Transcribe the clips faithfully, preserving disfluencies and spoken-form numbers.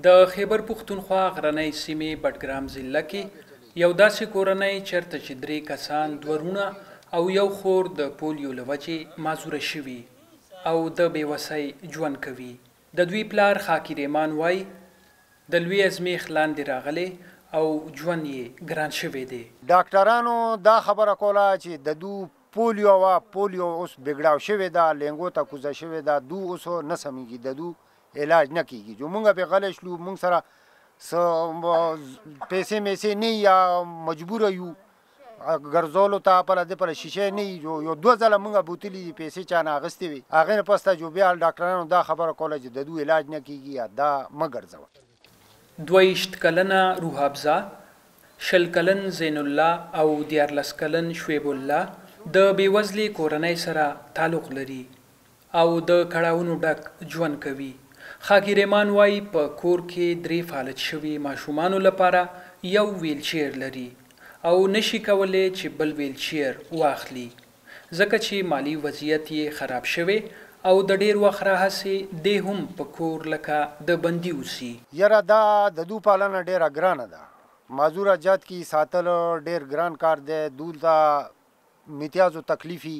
د خیبر پښتونخوا غرنۍ سیمې بټګرام ضلع کې یو داسې کورنۍ چېرته چې درې کسان دوه وروڼه او یو خور د پولیو له وجې معذوره شوي او د بېوسۍ ژوند کوي. د دوی پلار خاکي رحمان وایي د لوی ازمیښت لاندې راغلی او ژوند یې ګران شوی دی. ډاکټرانو دا خبره کوله چې د دو پولیو وه، پولیو اوس بګړاو شوې ده، لینګو ته کوزه شوې ده، دو اوس نه سمیږي، د دو علاج نه کیږي. جو مونږ پې غلی شلو، مونږ سره څه پیسې میسې نه یا مجبوره یو ګرځولو ته، پله دې پله شیشې نه وي. یو دوه ځله مونږ بوتلي دي، پیسې چا نه اخیستې وي. هغې نه پس ته جو بیا ډاکټرانو دا خبره کوله چې د دو علاج نه کیږي یا دا مه ګرځوه. دوه ویشت کلنه روح افزا، شل کلن زین الله او دیارلس کلن شعیب الله د بېوزلې کورنۍ سره تعلق لري او د کړاوونو ډک ژوند کوي. خاکي رحمان وایي په کور کې درې فالج شوي ماشومانو لپاره یو ویلچیر لري او نشي کولی چې بل ویلچیر واخلي ځکه چې مالی وضعیت یې خراب شوی او د ډیر وخت راهسې دی هم په کور لکه د بندي اوسي. یاره دا د دو پالنه ډیره ګرانه ده، معذوره جات کې ساتل ډیر ګران کار دی. دولته میتیازو تکلیفي،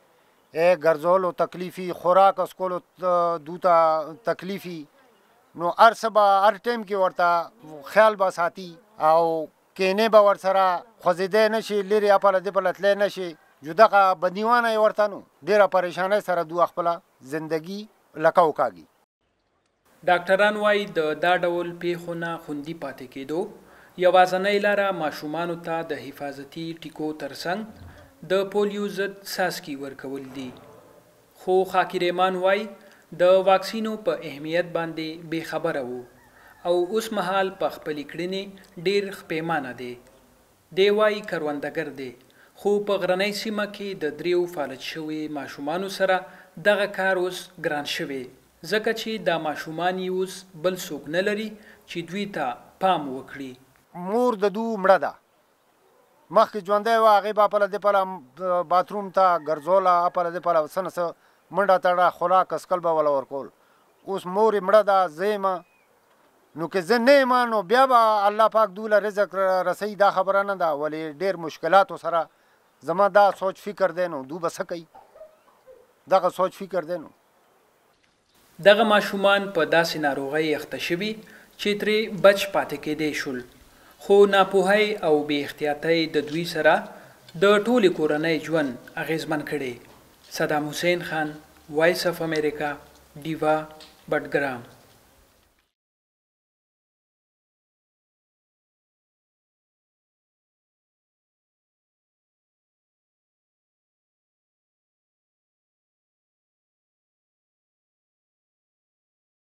ګرځولو تکلیفي، خوراک اسکولو دو ته تکلیفي، نو هر څه به هر ټایم کې ورته خیال به ساتي او کینې به ورسره خوځېدی نه شي، لرې اپله دې پله تلی نه شي. جو دغه بندیوانه یې ورته نو ډېره پریشانۍ سره دوه خپله زندګي لکه وکاږي. ډاکټران وایي د دا ډول پیښو نه خوندي پاتې کېدو یوازنۍ لاره ماشومانو ته د حفاظتي ټیکو ترڅنګ د پولیو ضد څاڅکي ورکول دي. خو خاکي رحمان وایي د واکسینو په اهمیت باندې بې خبره و او اوس مهال په خپلې کړنې ډېر ښپیمانه دی. دی وایي کروندګر دی خو په غرنۍ سیمه کې د دریو فالج شوي ماشومانو سره دغه کار اوس ګران شوی ځکه چې دا ماشومان یې اوس بل څوک نه لري چې دوی ته پام وکړي. مور د دو مړه ده، مخکې ژوندی وه، هغې به اپله دې پله باتروم ته ګرځوله، اپله دې پله څه نه څه منډه تړه خوراک اسکل به وله ورکول. اوس مور یې مړه ده، زه یم، نو که زه نه یم نو بیا به الله پاک دوله رزق رسوي، دا خبره نه ده. ولې ډېر مشکلاتو سره زما دا سوچ فکر دی نو دو به څه کوي، دغه سوچ فکر دی. نو دغه ماشومان په داسې ناروغۍ اخته شوي چې ترې بچ پاتې کېدی شول، خو ناپوهۍ او بې احتیاطۍ د دوی سره د ټولې کورنۍ ژوند اغیزمن کړی. صدام حسین خان، وایس اف امریکا، ډیوا، بټګرام.